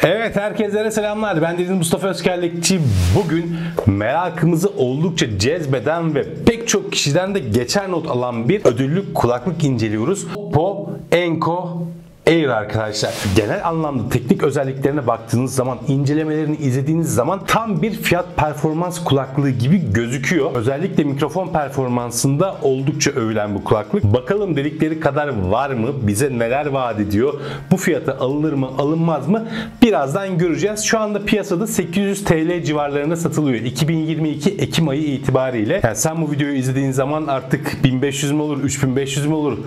Evet, herkese selamlar. Ben Deniz Mustafa Özkerlekçi. Bugün merakımızı oldukça cezbeden ve pek çok kişiden de geçer not alan bir ödüllü kulaklık inceliyoruz. Oppo Enco Air arkadaşlar. Genel anlamda teknik özelliklerine baktığınız zaman, incelemelerini izlediğiniz zaman tam bir fiyat performans kulaklığı gibi gözüküyor. Özellikle mikrofon performansında oldukça övülen bu kulaklık. Bakalım dedikleri kadar var mı? Bize neler vaat ediyor? Bu fiyata alınır mı, alınmaz mı? Birazdan göreceğiz. Şu anda piyasada 800 TL civarlarında satılıyor. 2022 Ekim ayı itibariyle. Yani sen bu videoyu izlediğin zaman artık 1500 mü olur, 3500 mü olur?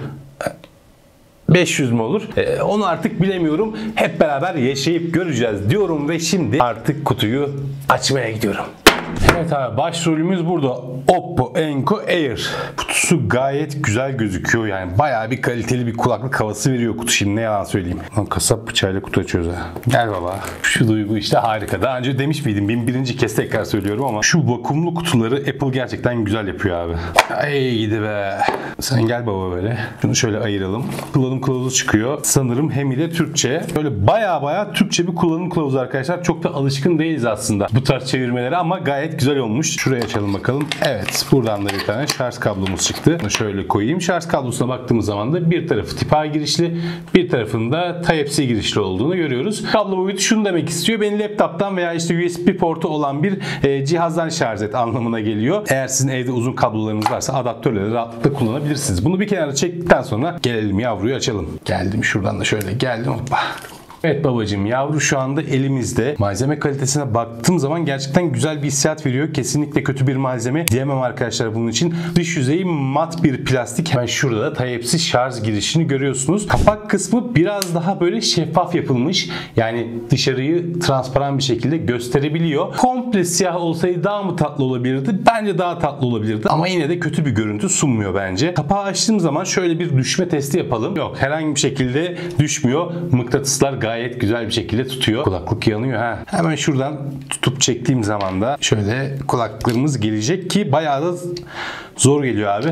500 mü olur? Onu artık bilemiyorum. Hep beraber yaşayıp göreceğiz diyorum ve şimdi artık kutuyu açmaya gidiyorum. Evet abi, başrolümüz burada. Oppo Enco Air. Kutusu gayet güzel gözüküyor. Yani bayağı bir kaliteli bir kulaklık havası veriyor kutu, şimdi ne yalan söyleyeyim. Lan kasap bıçağıyla kutu açıyoruz ha. Gel baba. Şu duygu işte harika. Daha önce demiş miydim? Birinci kez tekrar söylüyorum ama şu vakumlu kutuları Apple gerçekten güzel yapıyor abi. Ay gidi be. Sen gel baba böyle. Şunu şöyle ayıralım. Kullanım kılavuzu çıkıyor. Sanırım hem de Türkçe. Böyle bayağı Türkçe bir kullanım kılavuzu arkadaşlar. Çok da alışkın değiliz aslında bu tarz çevirmelere ama gayet güzel olmuş. Şuraya açalım bakalım. Evet, buradan da bir tane şarj kablomuz çıktı. Bunu şöyle koyayım. Şarj kablosuna baktığımız zaman da bir tarafı Tip-A girişli, bir tarafında Type-C girişli olduğunu görüyoruz. Kablo boyutu şunu demek istiyor. Beni laptoptan veya işte USB portu olan bir cihazdan şarj et anlamına geliyor. Eğer sizin evde uzun kablolarınız varsa adaptörleri rahatlıkla kullanabilirsiniz. Bunu bir kenara çektikten sonra gelelim yavruyu açalım. Geldim şuradan da şöyle geldim. Hoppa. Evet babacığım, yavru şu anda elimizde. Malzeme kalitesine baktığım zaman gerçekten güzel bir hissiyat veriyor. Kesinlikle kötü bir malzeme diyemem arkadaşlar bunun için. Dış yüzeyi mat bir plastik. Hemen şurada da Type-C şarj girişini görüyorsunuz. Kapak kısmı biraz daha böyle şeffaf yapılmış. Yani dışarıyı transparan bir şekilde gösterebiliyor. Komple siyah olsaydı daha mı tatlı olabilirdi? Bence daha tatlı olabilirdi. Ama yine de kötü bir görüntü sunmuyor bence. Kapağı açtığım zaman şöyle bir düşme testi yapalım. Yok, herhangi bir şekilde düşmüyor. Mıknatıslar gayet güzel bir şekilde tutuyor. Kulaklık yanıyor ha. Hemen şuradan tutup çektiğim zaman da şöyle kulaklıklarımız gelecek ki bayağı da zor geliyor abi.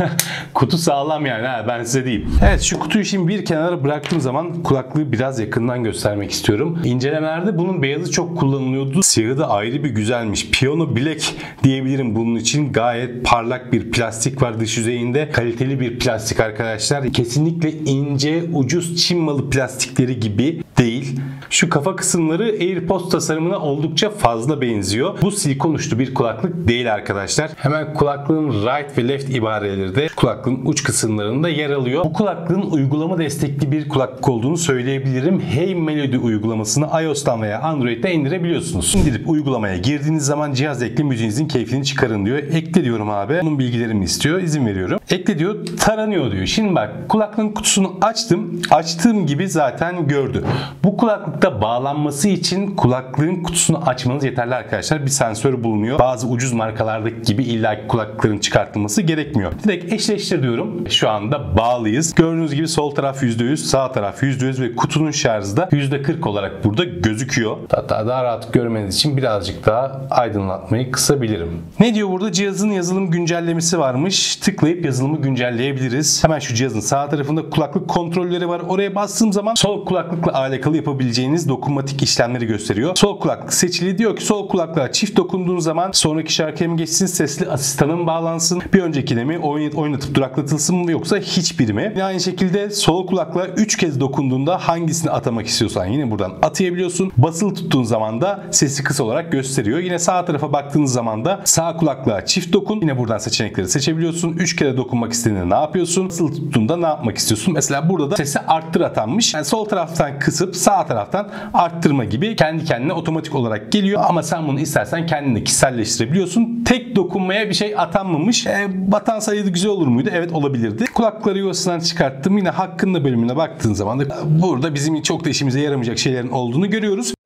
Kutu sağlam yani ha, ben size diyeyim. Evet, şu kutuyu şimdi bir kenara bıraktığım zaman kulaklığı biraz yakından göstermek istiyorum. İncelemelerde bunun beyazı çok kullanılıyordu. Siyahı da ayrı bir güzelmiş. Piyano bilek diyebilirim bunun için. Gayet parlak bir plastik var dış yüzeyinde. Kaliteli bir plastik arkadaşlar. Kesinlikle ince, ucuz Çin malı plastikleri gibi değil. Şu kafa kısımları AirPods tasarımına oldukça fazla benziyor. Bu silikon uçlu bir kulaklık değil arkadaşlar. Hemen kulaklığın right ve left ibareleri de kulaklığın uç kısımlarında yer alıyor. Bu kulaklığın uygulama destekli bir kulaklık olduğunu söyleyebilirim. Hey Melody uygulamasını iOS'tan veya Android'den indirebiliyorsunuz. İndirip uygulamaya girdiğiniz zaman cihaz ekle, müziğinizin keyfini çıkarın diyor. Ekle diyorum abi. Bunun bilgilerimi istiyor. İzin veriyorum. Ekle diyor. Taranıyor diyor. Şimdi bak, kulaklığın kutusunu açtım. Açtığım gibi zaten gördü. Bu kulaklıkta bağlanması için kulaklığın kutusunu açmanız yeterli arkadaşlar. Bir sensör bulunuyor. Bazı ucuz markalardaki gibi illaki kulaklıkların çıkartılması gerekmiyor. Direkt eşleştir diyorum. Şu anda bağlıyız. Gördüğünüz gibi sol taraf %100, sağ taraf %100 ve kutunun şarjı da %40 olarak burada gözüküyor. Hatta daha rahat görmeniz için birazcık daha aydınlatmayı kısabilirim. Ne diyor burada? Cihazın yazılım güncellemesi varmış. Tıklayıp yazılımı güncelleyebiliriz. Hemen şu cihazın sağ tarafında kulaklık kontrolleri var. Oraya bastığım zaman sol kulaklıkla alakalı yapabileceğiniz dokunmatik işlemleri gösteriyor. Sol kulaklık seçili, diyor ki sol kulaklığa çift dokunduğun zaman sonraki şarkıya mı geçsin, sesli asistanın bağlansın, bir öncekine mi oynatıp duraklatılsın mı, yoksa hiçbiri mi? Aynı şekilde sol kulaklığa 3 kez dokunduğunda hangisini atamak istiyorsan yine buradan atayabiliyorsun. Basılı tuttuğun zaman da sesi kısa olarak gösteriyor. Yine sağ tarafa baktığınız zaman da sağ kulaklığa çift dokun. Yine buradan seçenekleri seçebiliyorsun. 3 kere dokunmak istediğinde ne yapıyorsun? Basılı tuttuğunda ne yapmak istiyorsun? Mesela burada da sesi arttır atanmış. Yani sol taraftan kısıp sağ taraftan arttırma gibi kendi kendine otomatik olarak geliyor. Ama sen bunu istersen kendine kişiselleştirebiliyorsun. Tek dokunmaya bir şey atanmamış. Batan sayıda güzel olur muydu? Evet, olabilirdi. Kulaklıkları yuvasından çıkarttım. Yine hakkında bölümüne baktığın zaman da burada bizim çok da işimize yaramayacak şeylerin olduğunu görüyoruz.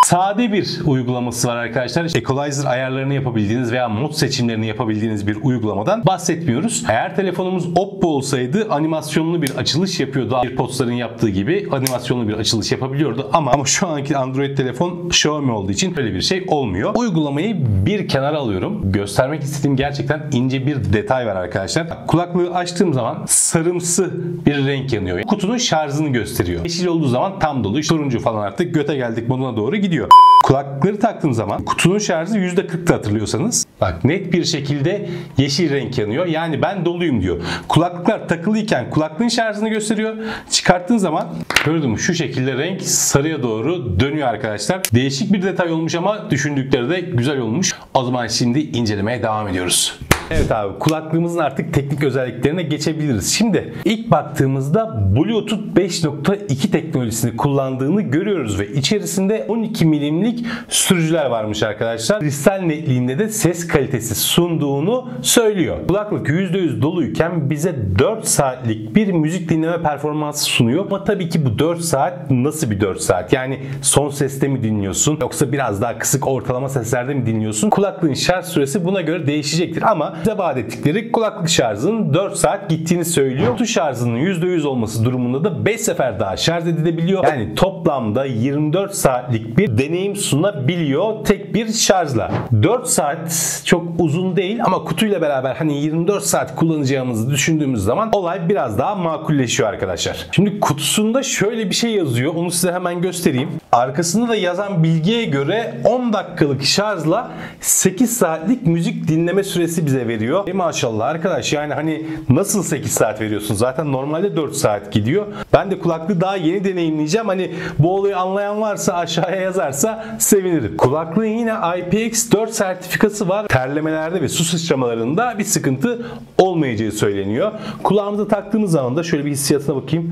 Sade bir uygulaması var arkadaşlar. Equalizer ayarlarını yapabildiğiniz veya mod seçimlerini yapabildiğiniz bir uygulamadan bahsetmiyoruz. Eğer telefonumuz Oppo olsaydı animasyonlu bir açılış yapıyordu. AirPods'ların yaptığı gibi animasyonlu bir açılış yapabiliyordu. Ama şu anki Android telefon Xiaomi olduğu için öyle bir şey olmuyor. Uygulamayı bir kenara alıyorum. Göstermek istediğim gerçekten ince bir detay var arkadaşlar. Kulaklığı açtığım zaman sarımsı bir renk yanıyor. Kutunun şarjını gösteriyor. Yeşil olduğu zaman tam dolu. Turuncu falan artık göte geldik moduna doğru gidiyor. Kulaklıkları taktığım zaman kutunun şarjı %40'tı hatırlıyorsanız. Bak net bir şekilde yeşil renk yanıyor. Yani ben doluyum diyor. Kulaklıklar takılıyken kulaklığın şarjını gösteriyor. Çıkarttığın zaman gördün mü şu şekilde renk sarıya doğru dönüyor arkadaşlar. Değişik bir detay olmuş ama düşündükleri de güzel olmuş. O zaman şimdi incelemeye devam ediyoruz. Evet abi, kulaklığımızın artık teknik özelliklerine geçebiliriz. Şimdi ilk baktığımızda Bluetooth 5.2 teknolojisini kullandığını görüyoruz ve içerisinde 12 milimlik sürücüler varmış arkadaşlar. Kristal netliğinde de ses kalitesi sunduğunu söylüyor. Kulaklık %100 doluyken bize 4 saatlik bir müzik dinleme performansı sunuyor. Ama tabii ki bu 4 saat nasıl bir 4 saat? Yani son seste mi dinliyorsun yoksa biraz daha kısık ortalama seslerde mi dinliyorsun? Kulaklığın şarj süresi buna göre değişecektir ama bize vaat ettikleri kulaklık şarjının 4 saat gittiğini söylüyor. Kutu şarjının %100 olması durumunda da 5 sefer daha şarj edilebiliyor. Yani toplamda 24 saatlik bir deneyim sunabiliyor tek bir şarjla. 4 saat çok uzun değil ama kutuyla beraber hani 24 saat kullanacağımızı düşündüğümüz zaman olay biraz daha makulleşiyor arkadaşlar. Şimdi kutusunda şöyle bir şey yazıyor. Onu size hemen göstereyim. Arkasında da yazan bilgiye göre 10 dakikalık şarjla 8 saatlik müzik dinleme süresi bize veriyor. Maşallah arkadaş, yani hani nasıl 8 saat veriyorsun? Zaten normalde 4 saat gidiyor. Ben de kulaklığı daha yeni deneyimleyeceğim. Hani bu olayı anlayan varsa aşağıya yazarsa sevinirim. Kulaklığın yine IPX4 sertifikası var. Terlemelerde ve su sıçramalarında bir sıkıntı olmayacağı söyleniyor. Kulağımıza taktığımız zaman da şöyle bir hissiyatına bakayım.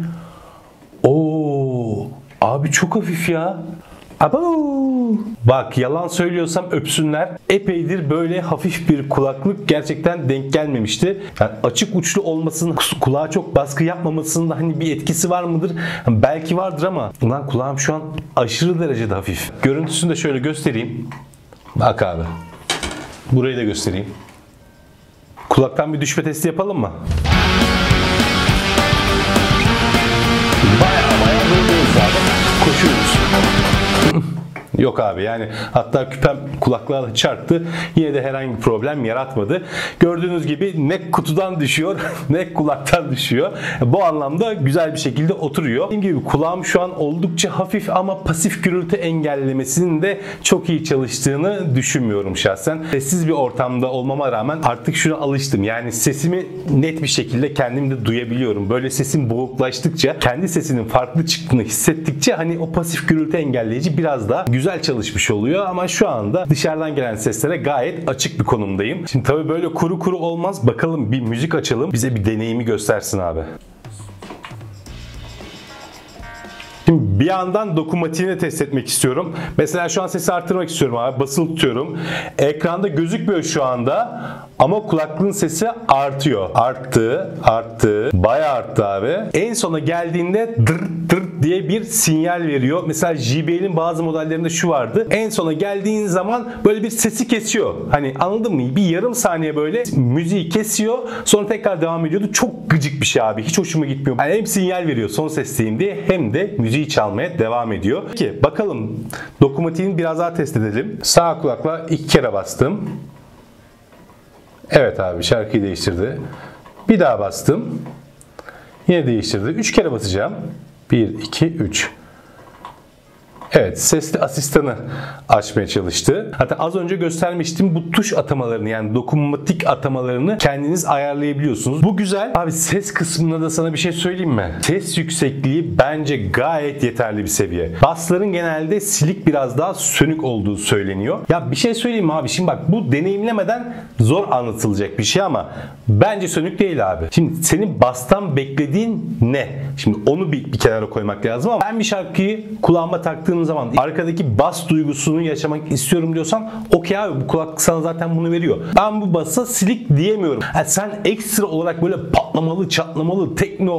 Oo, abi çok hafif ya. Abo! Bak, yalan söylüyorsam öpsünler. Epeydir böyle hafif bir kulaklık gerçekten denk gelmemişti. Yani açık uçlu olmasının, kulağa çok baskı yapmamasının da hani bir etkisi var mıdır? Belki vardır ama ulan kulağım şu an aşırı derecede hafif. Görüntüsünü de şöyle göstereyim. Bak abi. Burayı da göstereyim. Kulaktan bir düşme testi yapalım mı? Baya buradayız abi. Koşuyoruz. Yok abi, yani hatta küpem kulaklığa da çarptı. Yine de herhangi bir problem yaratmadı. Gördüğünüz gibi ne kutudan düşüyor ne kulaktan düşüyor. Bu anlamda güzel bir şekilde oturuyor. Dediğim gibi kulağım şu an oldukça hafif ama pasif gürültü engellemesinin de çok iyi çalıştığını düşünmüyorum şahsen. Sessiz bir ortamda olmama rağmen artık şuna alıştım. Yani sesimi net bir şekilde kendim de duyabiliyorum. Böyle sesim boğuklaştıkça, kendi sesinin farklı çıktığını hissettikçe hani o pasif gürültü engelleyici biraz daha güzel çalışmış oluyor ama şu anda dışarıdan gelen seslere gayet açık bir konumdayım. Şimdi tabii böyle kuru kuru olmaz. Bakalım bir müzik açalım. Bize bir deneyimi göstersin abi. Şimdi bir yandan dokunmatiğini test etmek istiyorum. Mesela şu an sesi arttırmak istiyorum abi. Basılı tutuyorum. Ekranda gözükmüyor şu anda. Ama kulaklığın sesi artıyor. Arttı. Bayağı arttı abi. En sona geldiğinde dır diye bir sinyal veriyor. Mesela JBL'in bazı modellerinde şu vardı. En sona geldiğin zaman böyle bir sesi kesiyor. Hani anladın mı? Bir yarım saniye böyle müziği kesiyor. Sonra tekrar devam ediyordu. Çok gıcık bir şey abi. Hiç hoşuma gitmiyor. Yani hem sinyal veriyor son sesteyim diye hem de müziği çalmaya devam ediyor. Peki bakalım dokunmatiğini biraz daha test edelim. Sağ kulakla 2 kere bastım. Evet abi, şarkıyı değiştirdi. Bir daha bastım. Yine değiştirdi. 3 kere basacağım. 1, 2, 3. Evet, sesli asistanı açmaya çalıştı. Hatta az önce göstermiştim, bu tuş atamalarını, yani dokunmatik atamalarını kendiniz ayarlayabiliyorsunuz. Bu güzel. Abi ses kısmında da sana bir şey söyleyeyim mi? Ses yüksekliği bence gayet yeterli bir seviye. Bassların genelde silik, biraz daha sönük olduğu söyleniyor. Ya bir şey söyleyeyim mi abi? Şimdi bak, bu deneyimlemeden zor anlatılacak bir şey ama bence sönük değil abi. Şimdi senin bastan beklediğin ne? Şimdi onu bir kenara koymak lazım ama ben bir şarkıyı kulağıma taktığım zaman arkadaki bas duygusunu yaşamak istiyorum diyorsan okey abi, bu kulaklık sana zaten bunu veriyor. Ben bu basa silik diyemiyorum. Yani sen ekstra olarak böyle patlamalı, çatlamalı,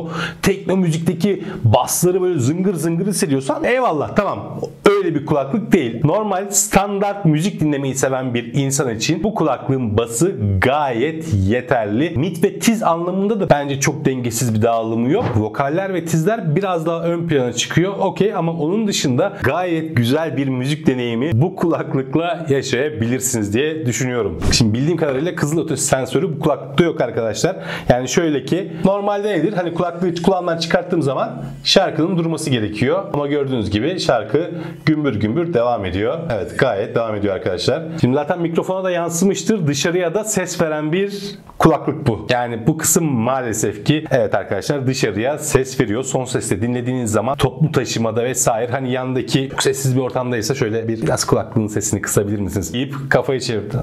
tekno müzikteki bassları böyle zıngır zıngır hissediyorsan eyvallah, tamam. Öyle bir kulaklık değil. Normal standart müzik dinlemeyi seven bir insan için bu kulaklığın bası gayet yeterli. Mid ve tiz anlamında da bence çok dengesiz bir dağılımı yok. Vokaller ve tizler biraz daha ön plana çıkıyor. Okey, ama onun dışında gayet güzel bir müzik deneyimi bu kulaklıkla yaşayabilirsiniz diye düşünüyorum. Şimdi bildiğim kadarıyla kızılötesi sensörü bu kulaklıkta yok arkadaşlar. Yani şöyle ki normalde nedir? Hani kulaklığı kulağımdan çıkarttığım zaman şarkının durması gerekiyor. Ama gördüğünüz gibi şarkı gümbür gümbür devam ediyor. Evet, gayet devam ediyor arkadaşlar. Şimdi zaten mikrofona da yansımıştır. Dışarıya da ses veren bir kulaklık bu. Yani bu kısım maalesef ki evet arkadaşlar, dışarıya ses veriyor. Son sesle dinlediğiniz zaman toplu taşımada vesaire, hani yandaki çok sessiz bir ortamdaysa şöyle biraz kulaklığın sesini kısabilir misiniz deyip kafayı çevirdi.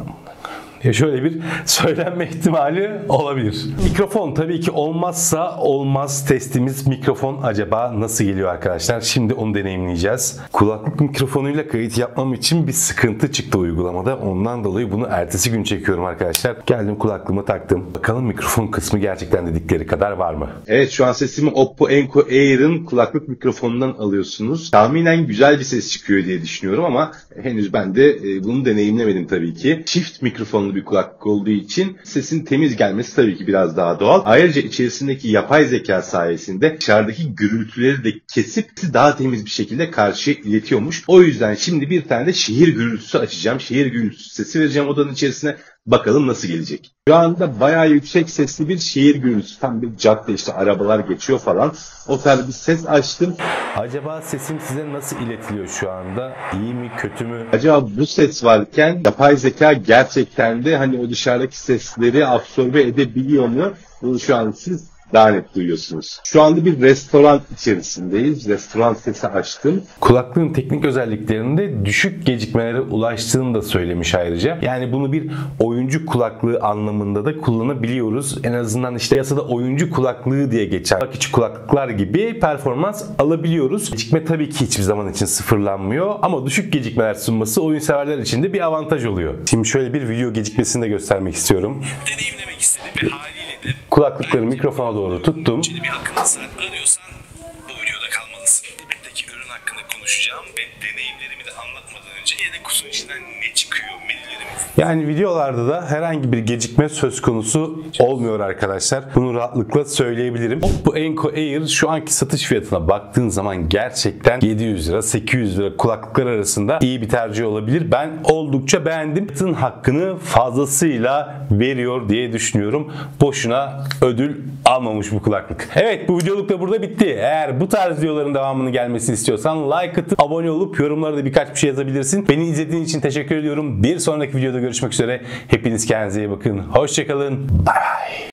Ya şöyle bir söylenme ihtimali olabilir. Mikrofon tabii ki olmazsa olmaz testimiz. Mikrofon acaba nasıl geliyor arkadaşlar? Şimdi onu deneyimleyeceğiz. Kulaklık mikrofonuyla kayıt yapmam için bir sıkıntı çıktı uygulamada. Ondan dolayı bunu ertesi gün çekiyorum arkadaşlar. Geldim, kulaklığımı taktım. Bakalım mikrofon kısmı gerçekten dedikleri kadar var mı? Evet, şu an sesimi Oppo Enco Air'ın kulaklık mikrofonundan alıyorsunuz. Tahminen güzel bir ses çıkıyor diye düşünüyorum ama henüz ben de bunu deneyimlemedim tabii ki. Çift mikrofonlu bir kulaklık olduğu için sesin temiz gelmesi tabii ki biraz daha doğal. Ayrıca içerisindeki yapay zeka sayesinde dışarıdaki gürültüleri de kesip daha temiz bir şekilde karşıya iletiyormuş. O yüzden şimdi bir tane de şehir gürültüsü açacağım. Şehir gürültüsü sesi vereceğim odanın içerisine. Bakalım nasıl gelecek. Şu anda bayağı yüksek sesli bir şehir gürültüsü. Tam bir cadde, işte arabalar geçiyor falan. O tarz bir ses açtım. Acaba sesim size nasıl iletiliyor şu anda? İyi mi, kötü mü? Acaba bu ses varken yapay zeka gerçekten de hani o dışarıdaki sesleri absorbe edebiliyor mu? Bunu şu an siz daha net duyuyorsunuz. Şu anda bir restoran içerisindeyiz. Restoran sesi açtım. Kulaklığın teknik özelliklerinde düşük gecikmelere ulaştığını da söylemiş ayrıca. Yani bunu bir oyuncu kulaklığı anlamında da kullanabiliyoruz. En azından işte piyasada oyuncu kulaklığı diye geçen küçük kulaklıklar gibi performans alabiliyoruz. Gecikme tabii ki hiçbir zaman için sıfırlanmıyor ama düşük gecikmeler sunması oyun severler için de bir avantaj oluyor. Şimdi şöyle bir video gecikmesini de göstermek istiyorum. Deneyimlemek istedim ve haliyle de kulaklıkları mikrofona doğru tuttum. Bir akıllısı arıyorsan bu videoda kalmalısın. Buradaki ürün hakkında konuşacağım ve deneyimlerimi de anlatmadan önce yine de kutunun içinden ne çıkıyor, menülerimiz. Yani videolarda da herhangi bir gecikme söz konusu olmuyor arkadaşlar. Bunu rahatlıkla söyleyebilirim. Oppo Enco Air şu anki satış fiyatına baktığın zaman gerçekten 700 lira 800 lira kulaklıklar arasında iyi bir tercih olabilir. Ben oldukça beğendim. Fiyatın hakkını fazlasıyla veriyor diye düşünüyorum. Boşuna ödül almamış bu kulaklık. Evet, bu videoluk da burada bitti. Eğer bu tarz videoların devamını gelmesini istiyorsan like atıp abone olup yorumlarda birkaç bir şey yazabilirsin. Beni izlediğin için teşekkür ediyorum. Bir sonraki videoda görüşmek üzere. Hepiniz kendinize iyi bakın. Hoşçakalın. Bay bay.